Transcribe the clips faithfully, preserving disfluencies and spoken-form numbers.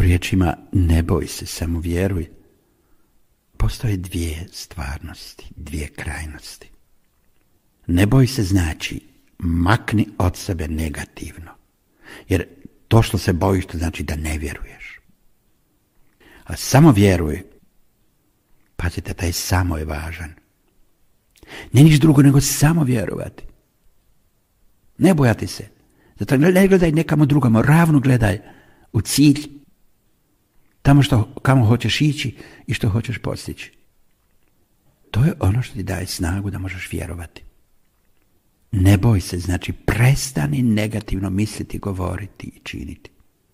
riječima ne boj se, samo vjeruj, postoje dvije stvarnosti, dvije krajnosti. Ne boj se znači makni od sebe negativno, jer to što se bojiš to znači da ne vjeruješ. A samo vjeruj, pazite, taj samo je važan. Ne niš drugo nego samo vjerovati. Ne bojati se. Zato ne gledaj nekamo drugamo, ravno gledaj u cilj, tamo što, kamo hoćeš ići i što hoćeš postići. To je ono što ti daje snagu da možeš vjerovati. Ne boj se, znači prestani negativno misliti, govoriti i činiti.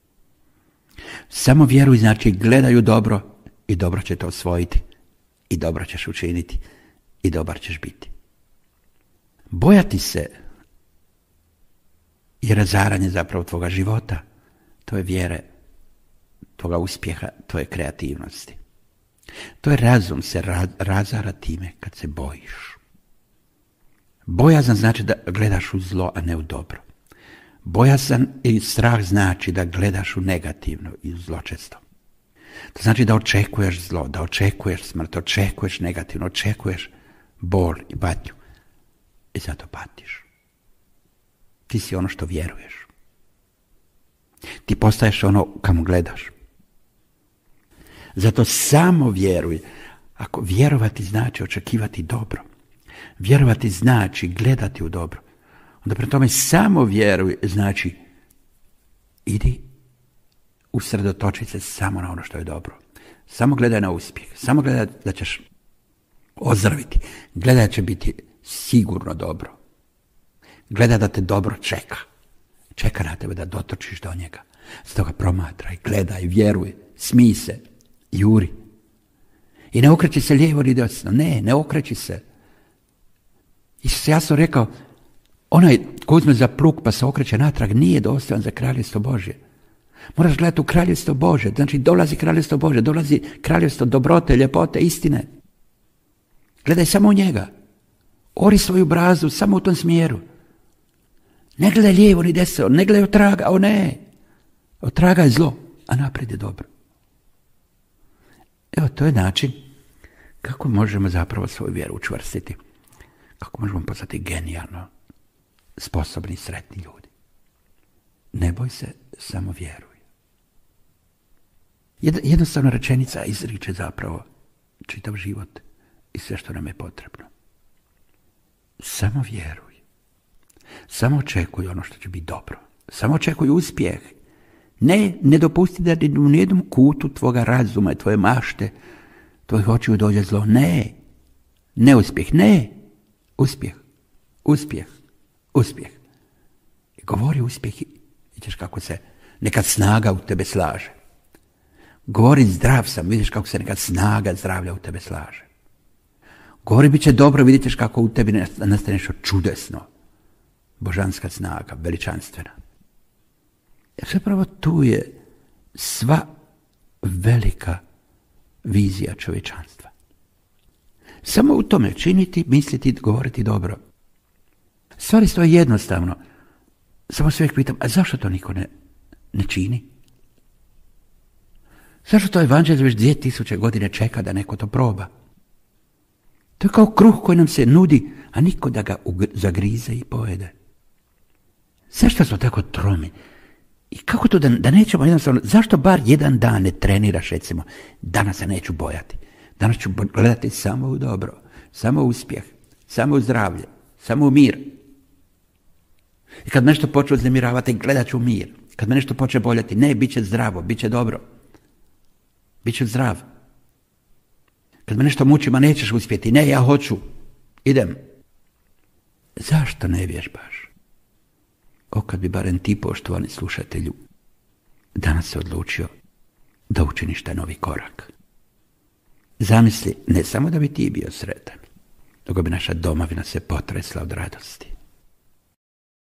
Samo vjeruj, znači gledaju dobro i dobro će to osvojiti i dobro ćeš učiniti i dobar ćeš biti. Bojati se je razaranje zapravo tvoga života, tvoje vjere, toga uspjeha, tvoje kreativnosti. To je razum se razara time kad se bojiš. Bojazan znači da gledaš u zlo, a ne u dobro. Bojazan i strah znači da gledaš u negativno i u zločesto. To znači da očekuješ zlo, da očekuješ smrt, očekuješ negativno, očekuješ bol i patnju. I zato patiš. Ti si ono što vjeruješ. Ti postaješ ono kamo gledaš. Zato samo vjeruj. Ako vjerovati znači očekivati dobro, vjerovati znači gledati u dobro, onda pre tome samo vjeruj znači idi usredotočiti se samo na ono što je dobro. Samo gledaj na uspjeh. Samo gledaj da ćeš ozdraviti. Gledaj da će biti sigurno dobro. Gledaj da te dobro čeka. Čeka na tebe da dotočiš do njega. Stoga promatraj, gledaj, vjeruj, smij se, juri. I ne okreći se lijevo ni desno. Ne, ne okreći se. Isus je jasno rekao, onaj ko uzme za plug pa se okreće natrag nije dostojan za kraljevstvo Božje. Moraš gledati u kraljevstvo Božje. Znači dolazi kraljevstvo Božje, dolazi kraljevstvo dobrote, ljepote, istine. Gledaj samo u njega. Ori svoju brazu samo u tom smjeru. Ne gledaj lijevo ni desno, ne gledaj od traga, o ne. Od traga je zlo, a naprijed je dobro. Evo, to je način kako možemo zapravo svoju vjeru učvrstiti. Kako možemo postati genijalno sposobni, sretni ljudi. Ne boj se, samo vjeruj. Jednostavna rečenica izriče zapravo čitav život i sve što nam je potrebno. Samo vjeruj. Samo očekuj ono što će biti dobro. Samo očekuj uspjeh. Ne, ne dopusti da u nijednom kutu tvoga razuma i tvoje mašte, tvojih očiju dođe zlo. Ne. Neuspjeh. Ne. Uspjeh. Uspjeh. Uspjeh. I govori uspjeh i vidiš kako se nekad snaga u tebe slaže. Govori zdrav sam, vidiš kako se nekad snaga zdravlja u tebe slaže. Govori bit će dobro, vidite kako u tebi nastane nešto čudesno. Božanska snaga, veličanstvena. Jer zapravo tu je sva velika vizija čovječanstva. Samo u tome činiti, misliti, govoriti dobro. Stvari stoje jednostavno. Samo se uvijek pitam, a zašto to niko ne, ne čini? Zašto to evanđelje već dvije tisuće godine čeka da neko to proba? To je kao kruh koji nam se nudi, a niko da ga zagrize i pojede. Zašto smo tako tromi? I kako to da, da nećemo jednostavno, zašto bar jedan dan ne treniraš, recimo, danas se neću bojati, danas ću gledati samo u dobro, samo u uspjeh, samo u zdravlje, samo u mir. I kad nešto počne uznemiravati, gledat ću mir. Kad me nešto počne boljeti, ne, bit će zdravo, bit će dobro. Bit će zdrav. Kad me nešto muči, ma nećeš uspjeti, ne, ja hoću, idem. Zašto ne vježbaš? O, kad bi barem ti, poštovani slušatelju, danas se odlučio da učiniš taj novi korak. Zamisli, ne samo da bi ti bio sretan, nego bi naša domovina se potresla od radosti.